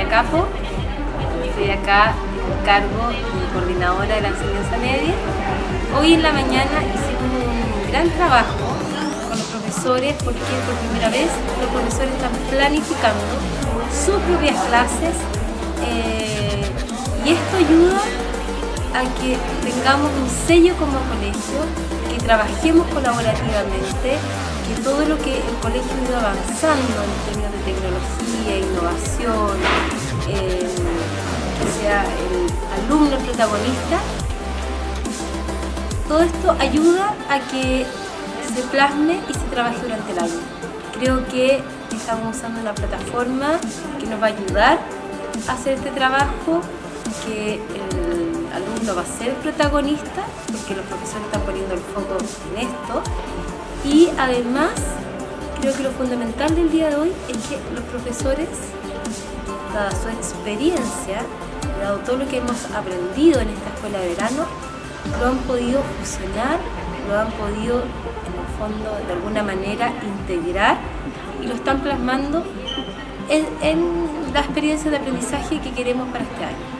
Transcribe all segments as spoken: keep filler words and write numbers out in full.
Capo, estoy acá en cargo de coordinadora de la enseñanza media. Hoy en la mañana hicimos un gran trabajo con los profesores porque por primera vez los profesores están planificando sus propias clases eh, y esto ayuda a que tengamos un sello como colegio, que trabajemos colaborativamente, que todo lo que el colegio ha ido avanzando en términos de tecnología, innovación, eh, que sea el alumno el protagonista, todo esto ayuda a que se plasme y se trabaje durante el año. Creo que estamos usando una plataforma que nos va a ayudar a hacer este trabajo, que el alumno va a ser protagonista, porque los profesores están poniendo el foco en esto. Y además, creo que lo fundamental del día de hoy es que los profesores, dada su experiencia, dado todo lo que hemos aprendido en esta escuela de verano, lo han podido fusionar, lo han podido, en el fondo, de alguna manera, integrar y lo están plasmando en, en la experiencia de aprendizaje que queremos para este año.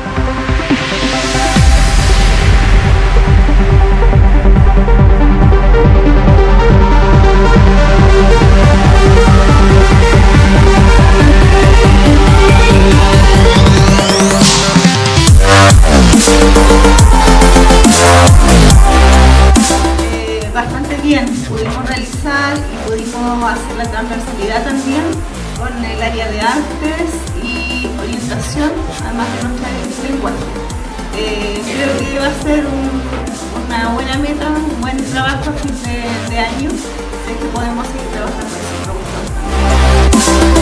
Eh, bastante bien, pudimos realizar y pudimos hacer la transversalidad también con el área de artes y orientación, además de nuestra área de lenguaje. Eh, creo que va a ser un, una buena meta, un buen trabajo a fin de, de año, de que podemos seguir trabajando en ese producto.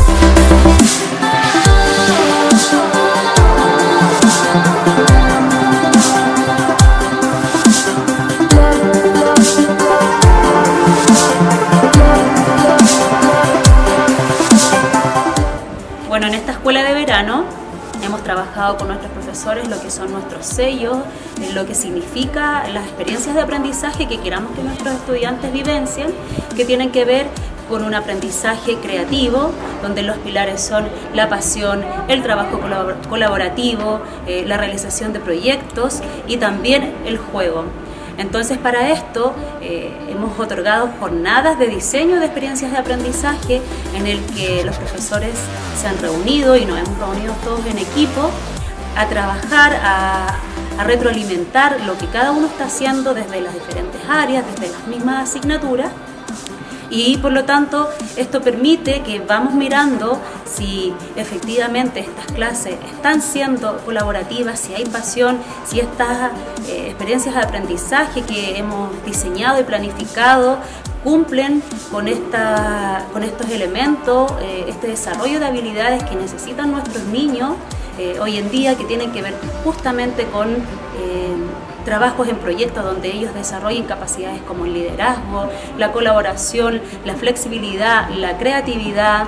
Bueno, en esta escuela de verano hemos trabajado con nuestros profesores lo que son nuestros sellos, lo que significa las experiencias de aprendizaje que queramos que nuestros estudiantes vivencien, que tienen que ver con un aprendizaje creativo, donde los pilares son la pasión, el trabajo colaborativo, eh, la realización de proyectos y también el juego. Entonces, para esto eh, hemos otorgado jornadas de diseño de experiencias de aprendizaje en el que los profesores se han reunido y nos hemos reunido todos en equipo a trabajar, a, a retroalimentar lo que cada uno está haciendo desde las diferentes áreas, desde las mismas asignaturas. Y por lo tanto esto permite que vamos mirando si efectivamente estas clases están siendo colaborativas, si hay pasión, si estas eh, experiencias de aprendizaje que hemos diseñado y planificado cumplen con, esta, con estos elementos, eh, este desarrollo de habilidades que necesitan nuestros niños eh, hoy en día, que tienen que ver justamente con eh, trabajos en proyectos donde ellos desarrollen capacidades como el liderazgo, la colaboración, la flexibilidad, la creatividad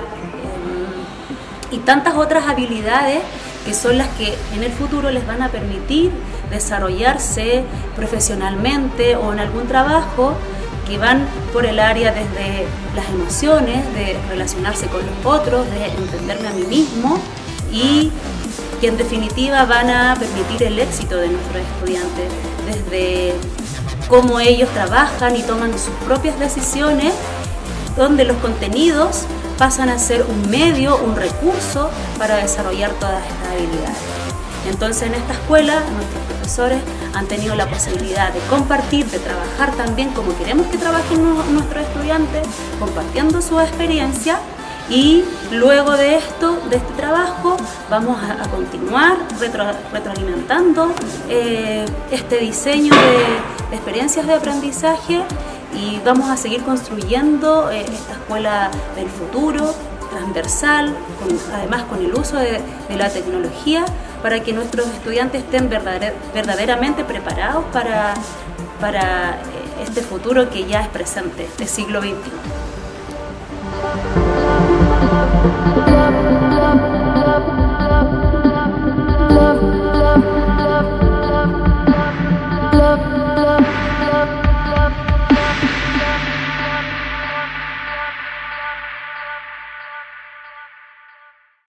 eh, y tantas otras habilidades que son las que en el futuro les van a permitir desarrollarse profesionalmente o en algún trabajo que van por el área desde las emociones, de relacionarse con los otros, de entenderme a mí mismo y que en definitiva van a permitir el éxito de nuestros estudiantes, desde cómo ellos trabajan y toman sus propias decisiones, donde los contenidos pasan a ser un medio, un recurso para desarrollar todas estas habilidades. Entonces, en esta escuela nuestros profesores han tenido la posibilidad de compartir, de trabajar también como queremos que trabajen nuestros estudiantes, compartiendo su experiencia. Y luego de esto, de este trabajo, vamos a, a continuar retro, retroalimentando eh, este diseño de, de experiencias de aprendizaje y vamos a seguir construyendo eh, esta escuela del futuro, transversal, con, además con el uso de, de la tecnología, para que nuestros estudiantes estén verdader, verdaderamente preparados para, para eh, este futuro que ya es presente, del siglo veintiuno.